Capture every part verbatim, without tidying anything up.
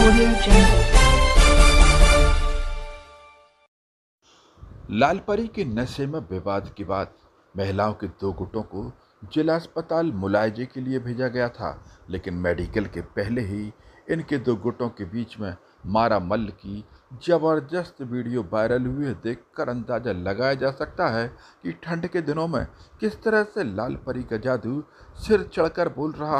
Audio Jungle। Lalpari के नशे में विवाद के बाद महिलाओं के दो गुटों को जिला अस्पताल मुलायजे के लिए भेजा गया था, लेकिन मेडिकल के पहले ही इनके दो गुटों के बीच में मारा मल्ल की जबरदस्त वीडियो वायरल हुई देखकर अंदाजा लगाया जा सकता है कि ठंड के दिनों में किस तरह से लालपरी का जादू सिर चढ़कर बोल रहा।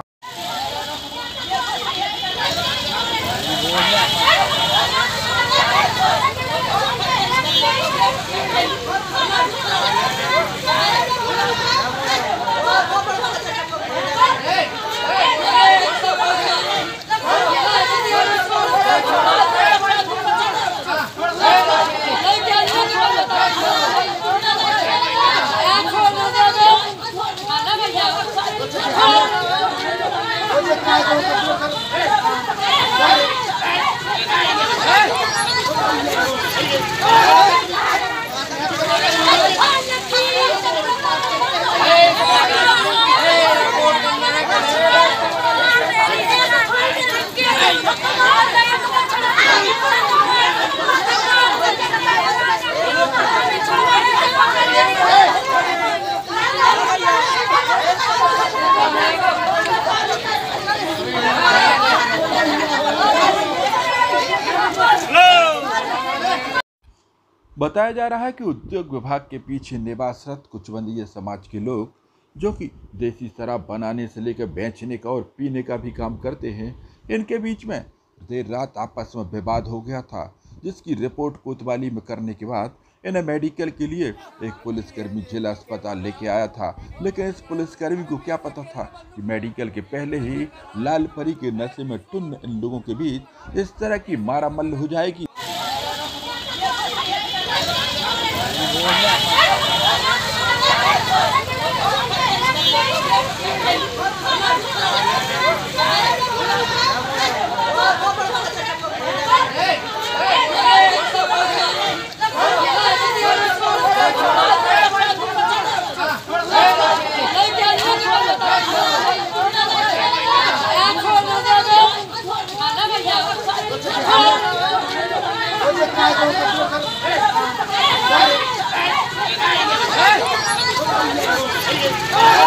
बताया जा रहा है कि उद्योग विभाग के पीछे निवासरत कुछ वंदीय समाज के लोग, जो कि देसी शराब बनाने से लेकर बेचने का और पीने का भी काम करते हैं, इनके बीच में देर रात आपस में विवाद हो गया था, जिसकी रिपोर्ट कोतवाली में करने के बाद इन्हें मेडिकल के लिए एक पुलिसकर्मी जिला अस्पताल लेके आया था। लेकिन इस पुलिसकर्मी को क्या पता था कि मेडिकल के पहले ही लालपरी के नशे में टुन्न इन लोगों के बीच इस तरह की मारामल्ल हो जाएगी। Hey!